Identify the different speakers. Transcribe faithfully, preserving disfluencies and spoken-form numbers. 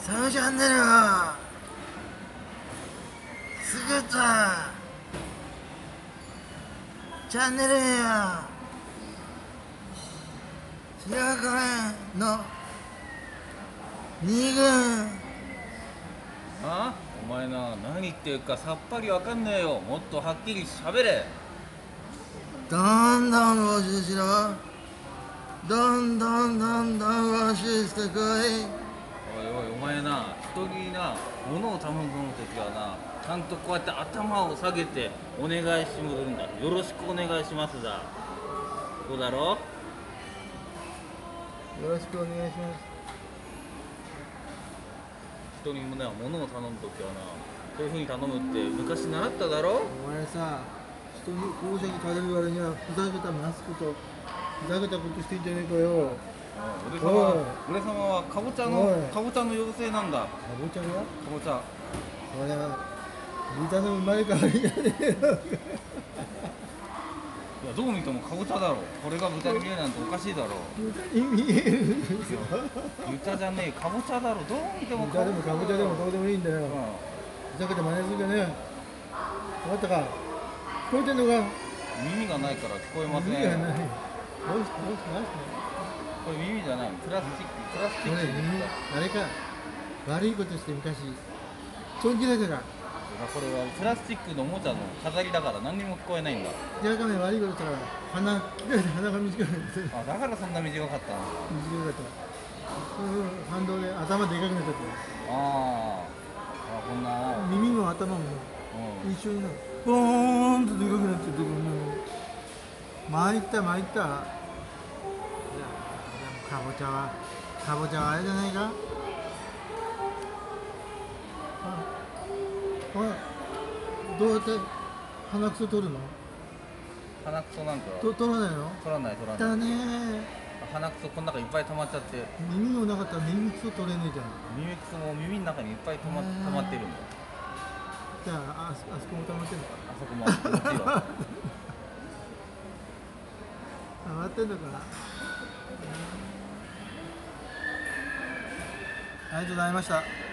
Speaker 1: サブチャンネル作ったチャンネルや白金のに軍。
Speaker 2: あ？お前な、何言ってるかさっぱりわかんねえよ。もっとはっきり喋れ。
Speaker 1: どんどん募集しろ。どんどんどんどん募集してこい。
Speaker 2: おいおい、お前な、人にな物を頼むの時はな、ちゃんとこうやって頭を下げてお願いしむるんだ。よろしくお願いしますだ。そうだろ？
Speaker 1: よろしくお願いします。
Speaker 2: 人にね、物を頼む時はな、そういう風に頼むって昔習っただろ？
Speaker 1: お前さ、人に公爵食べる割にはふざけたマスクとふざけたことしてんじゃねえかよ。
Speaker 2: 俺様俺様はかぼちゃのかぼちゃの妖精なんだ。か
Speaker 1: かぼちゃが
Speaker 2: ぼちゃ。
Speaker 1: それは豚の生まれ変わりじゃねえのか。
Speaker 2: いや、どう見てもかぼちゃだろ。これが豚に見えるなんておかしいだろ。
Speaker 1: 豚に見えるんですよ。
Speaker 2: 豚じゃねえ、かぼちゃだろ。どう見ても
Speaker 1: 豚でもかぼちゃでもどうでもいいんだよ。
Speaker 2: うん、
Speaker 1: ふざけて真似するんじゃねえ。分かったか。聞こえてんのか。
Speaker 2: 耳がないから聞こえません。
Speaker 1: 耳がない。どうしてどうしてどうして
Speaker 2: これ耳じゃない。プラスチック、プラスチック。
Speaker 1: これ耳あれか。悪いことして昔ちょん切れたか。
Speaker 2: これはプラスチックのおもちゃの飾りだから何にも聞こえないんだ。
Speaker 1: じゃあかめ悪いことしたら鼻切られて鼻が短くなって。
Speaker 2: あ、だからそんな短かったの。
Speaker 1: 短かった。うん反動で頭でかくなっちゃって。
Speaker 2: ああ、こんな。
Speaker 1: 耳も頭も
Speaker 2: うん、
Speaker 1: 一緒になる。ボーンとでかくなっちゃって、参った参った。いやでもかぼちゃはかぼちゃはあれじゃないか。あおいどうやって鼻くそ取るの？
Speaker 2: 鼻くそなんか
Speaker 1: と取らないの？
Speaker 2: 取らない取らない。
Speaker 1: だね
Speaker 2: 鼻くそこの中いっぱい溜まっちゃって、
Speaker 1: 耳もなかったら耳くそ取れねえじゃん。
Speaker 2: 耳くそも耳の中にいっぱい溜ま溜まってるんだよ。
Speaker 1: じゃああそあそこも溜まってんのか。
Speaker 2: あそこももちろん。
Speaker 1: 溜まってんのかな。ありがとうございました。